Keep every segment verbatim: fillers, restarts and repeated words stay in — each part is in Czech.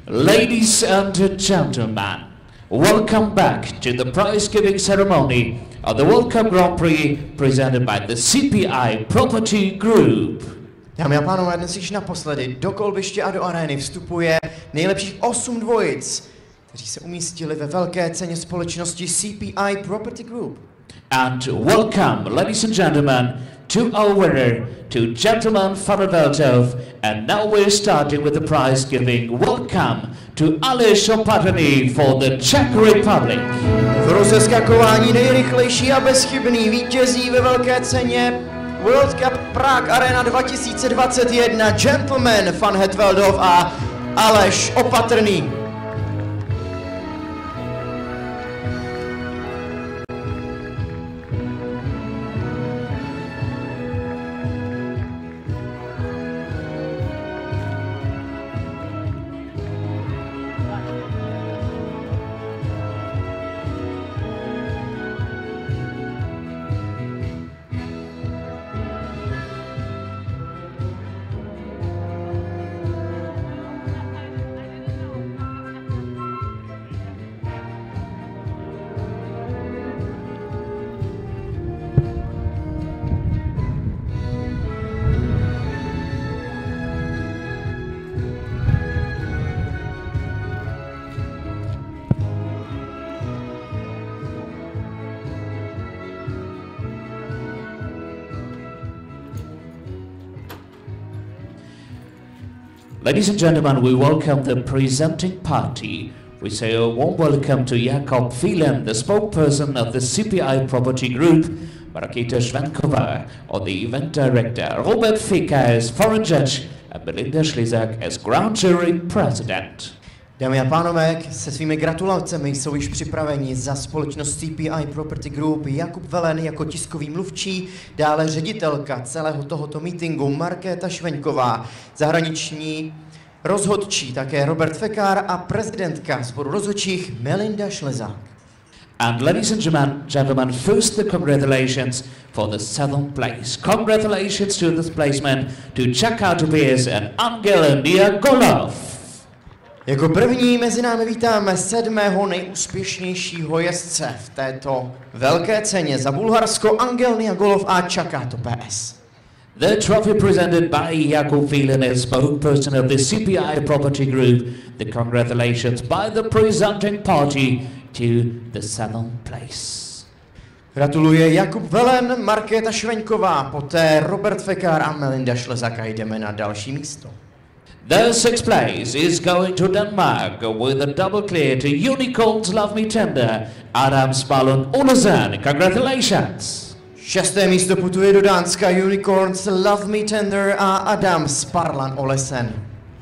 Ladies and gentlemen, welcome back to the prize-giving ceremony of the World Cup Grand Prix presented by the C P I Property Group. Dámy a pánové, dnes již naposledy do kolbiště a do arény vstupuje nejlepších osm dvojic, kteří se umístili ve velké ceně společnosti C P I Property Group. And welcome, ladies and gentlemen, to our winner, to Gentleman van der Veldhoven. And now we're starting with the prize giving. Welcome to Aleš Opatrný for the Czech Republic. V rozeskakování nejrychlejší a bezchybný vítězí ve velké ceně World Cup Prague Arena dva tisíce dvacet jedna Gentleman van der Veldhoven a Aleš Opatrný. Ladies and gentlemen, we welcome the presenting party. We say a warm welcome to Jakob Phelan, the spokesperson of the C P I Property Group, Markéta Švenková, or the event director, Robert Fica as foreign judge, and Belinda Schlizak as ground jury president. Dámy a pánové, se svými gratulacemi jsou již připraveni za společnost C P I Property Group Jakub Velen jako tiskový mluvčí, dále ředitelka celého tohoto meetingu Markéta Švenková, zahraniční rozhodčí také Robert Fekár a prezidentka sboru rozhodčích Melinda Schlizak. And ladies and gentlemen, first the congratulations for the seventh place. Congratulations to this placement to Czech Autobus and Angel Niagolov. Jako první mezi námi vítáme sedmého nejúspěšnějšího jezdce v této velké ceně za Bulharsko Angel Niagolov a Čakáto P S. The trophy presented by Jakub Phelan as spokesperson of the C P I Property Group. The congratulations by the presenting party to the seventh place. Gratuluje Jakub Velen, Markéta Švenková, poté Robert Fekár a Melinda Schlizak a jdeme na další místo. The sixth place is going to Denmark with a double clear to Unicorns Love Me Tender, Adam Spalund Olesen. Congratulations! Šesté místo putuje do Dánska Unicorns Love Me Tender a Adam Sparlan Olesen.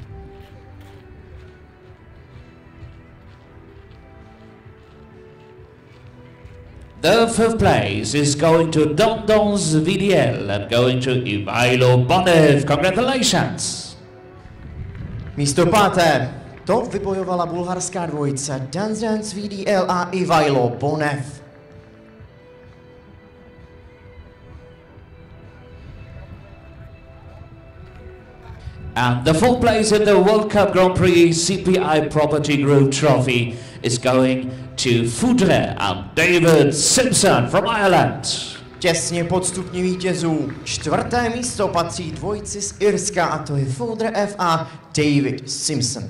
The fifth place is going to Dondons V D L and going to Ivailo Bonev. Congratulations! Místo páté, to vybojovala bulharská dvojice Dondons V D L a Ivailo Bonev. And the fourth place in the World Cup Grand Prix C P I Property Group trophy is going to Fudre and David Simpson from Ireland. Těsně pod stupní vítězů čtvrté místo patří dvojici z Irska a to je Fudre F a David Simpson.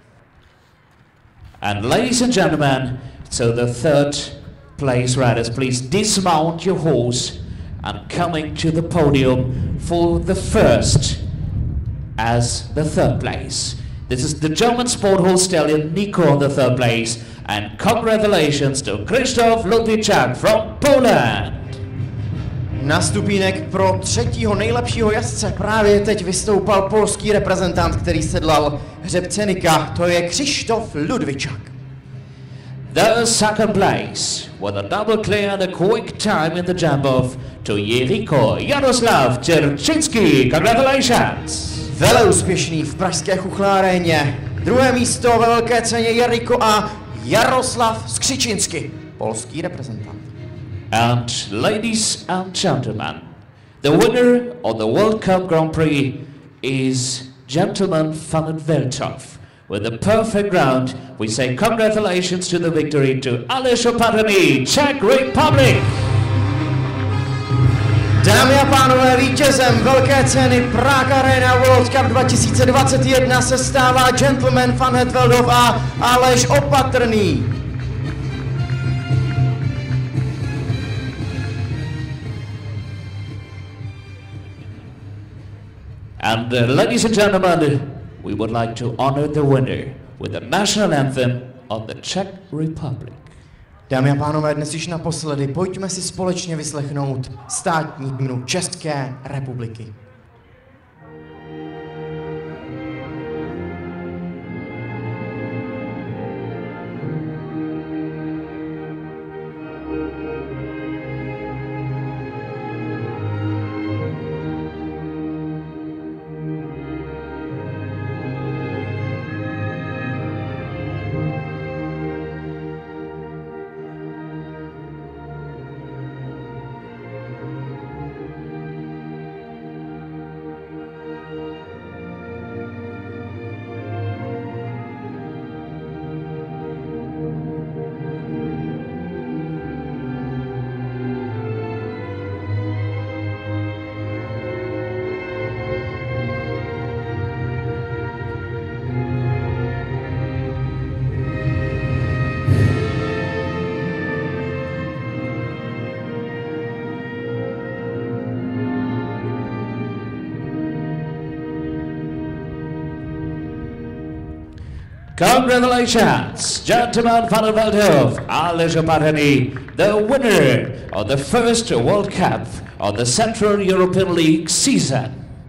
And ladies and gentlemen, so the third place riders, please dismount your horse and coming to the podium for the first as the third place. This is the German sport horse stallion Nico on the third place, and congratulations to Krzysztof Ludwiczak from Poland. Na stupínek pro třetího nejlepšího jezdce právě teď vystoupal polský reprezentant, který sedlal hřebce Nika, to je Krzysztof Ludwiczak. The second place with a double clear and a quick time in the jump off to Jeriko Jaroslav Czerczynski. Congratulations! Vele úspěšný v pražské chuchláréně. Druhé místo ve velké ceně Jeriko a Jaroslav Skřičinsky, polský reprezentant. And ladies and gentlemen, the winner of the World Cup Grand Prix is Gentleman van der Veldhoven with a perfect round, we say congratulations to the victory to Aleš Opatrný, Czech Republic. Dámy a pánové, vítězem velké ceny Prague Arena World Cup dva tisíce dvacet jedna se stává gentleman van Hetveldov a Aleš Opatrný. And uh, ladies and gentlemen, we would like to honor the winner with the national anthem of the Czech Republic. Dámy a pánové, dnes již naposledy, pojďme si společně vyslechnout státní hymnu České republiky. Congratulations, gentleman van Hetveldov, Aleš Opatrný, the winner of the first World Cup of the Central European League season.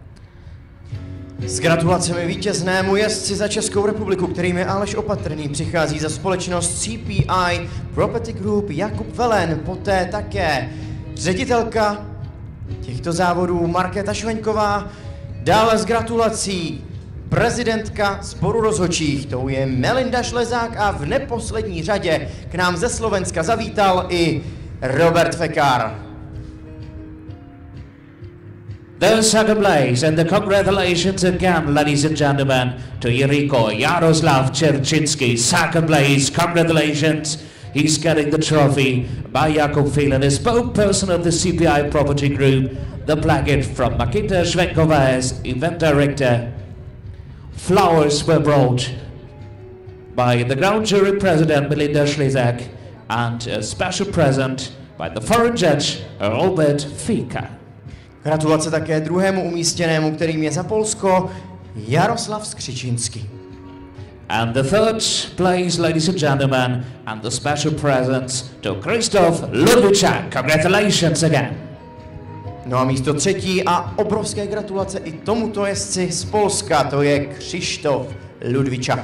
S gratulacemi vítěznému jezdci za Českou republiku, kterým je Aleš Opatrný, přichází za společnost C P I Property Group Jakub Velen, poté také ředitelka těchto závodů Markéta Šveňková, dále s gratulací prezidentka sboru rozhodčích, tou je Melinda Šlezák a v neposlední řadě k nám ze Slovenska zavítal i Robert Fekar. The second place and the congratulations again, ladies and gentlemen, to Jiriko Jaroslav Čerčinsky. Second place, congratulations. He's getting the trophy by Jakub Phelan, a spokesperson of the C P I Property Group, the placket from Markéta Šveňková as event director. Flowers were brought by the ground jury president Melinda Šlezák and a special present by the foreign judge Robert Fica. Gratulace také druhému umístěnému, kterým je za Polsko Jaroslav Skřičinský. And the third place, ladies and gentlemen, and the special presents to Krzysztof Ludwiczak. Congratulations again. No a místo třetí a obrovské gratulace i tomuto jezdci z Polska, to je Krzysztof Ludwiczak.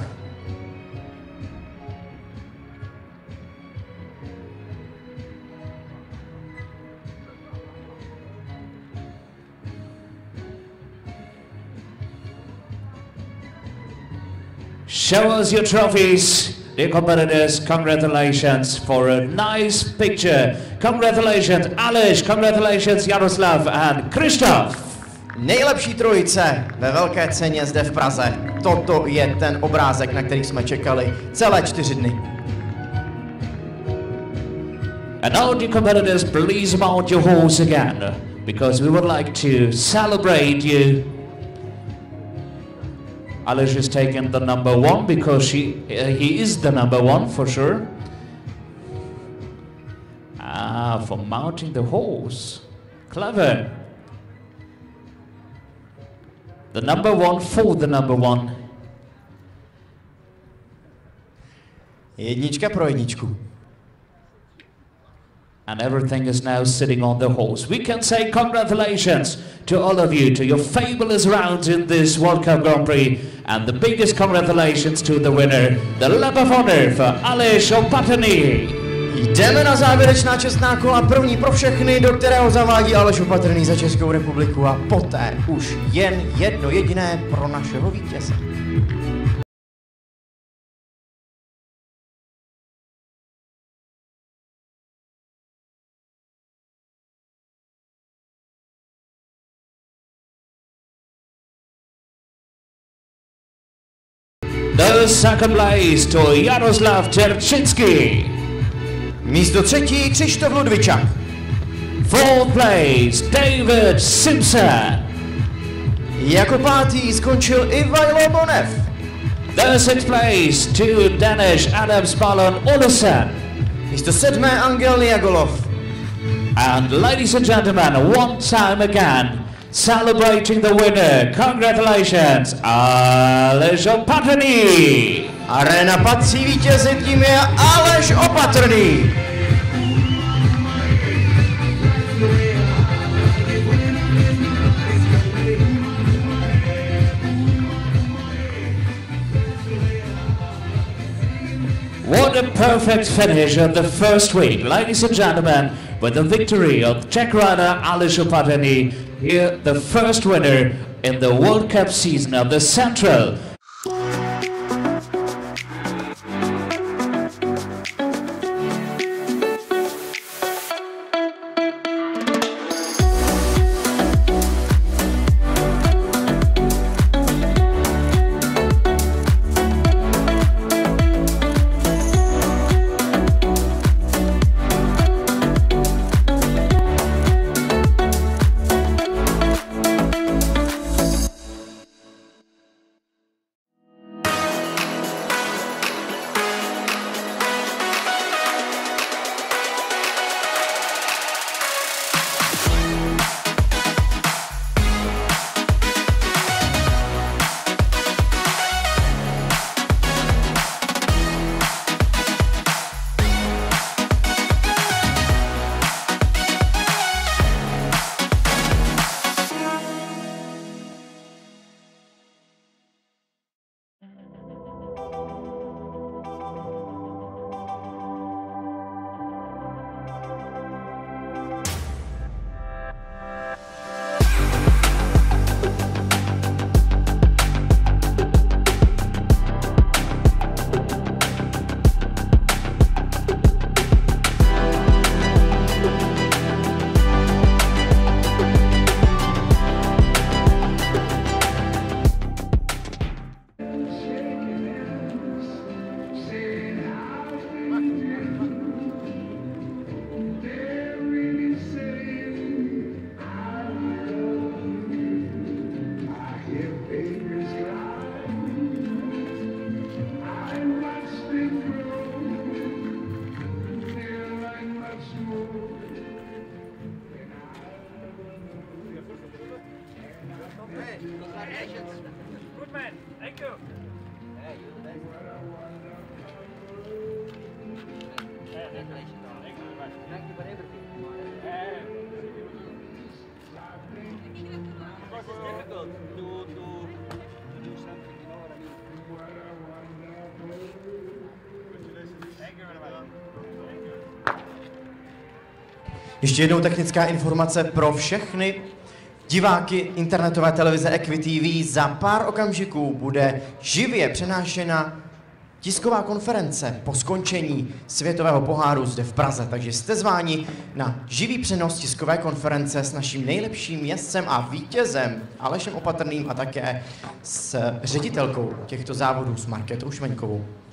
Show us your trophies, dear competitors. Congratulations for a nice picture. Congratulations, Aleš, congratulations, Jaroslav and Krzysztof. Nejlepší trojice ve velké ceně zde v Praze. Toto je ten obrázek, na který jsme čekali celé čtyři dny. And now, dear competitors, please mount your horse again, because we would like to celebrate you. Aleš has taken the number one because she, uh, he is the number one for sure. Ah, for mounting the horse. Clever. The number one for the number one. Jednička pro jedničku. And everything is now sitting on the horse. We can say congratulations to all of you, to your fabulous rounds in this World Cup Grand Prix, and the biggest congratulations to the winner, the lap of honor for Aleš Opatrný. Jdeme na závěrečná čestná kola, první pro všechny, do kterého zavádí Aleš Opatrný za Českou republiku, a poté už jen jedno jediné pro našeho vítěze. The second place to Jaroslav Terčinský. Místo třetí Křištof Ludvičák. Fourth place David Simpson. Jako pátý skončil Ivajlo Bonev. The sixth place to Danish Adams Balon Olsen. Místo sedmé Angel Niagolov. And ladies and gentlemen, one time again, celebrating the winner, congratulations, Aleš Opatrný. Arena patří vítězi, tím je Aleš Opatrný. What a perfect finish of the first week, ladies and gentlemen, with the victory of Czech rider Aleš Opatrný, here the first winner in the World Cup season of the Central. Good man, thank you. Hey, you're the best. Yeah, congratulations. Thank you very much. Thank you for everything. Yeah. Because it's difficult to, to, to do something, you know what I mean? Thank you very much. Thank you. Ještě jednou technická informace pro všechny diváky internetové televize Equi T V. Za pár okamžiků bude živě přenášena tisková konference po skončení světového poháru zde v Praze. Takže jste zváni na živý přenos tiskové konference s naším nejlepším jezdcem a vítězem Alešem Opatrným a také s ředitelkou těchto závodů s Markétou Šmeňkovou.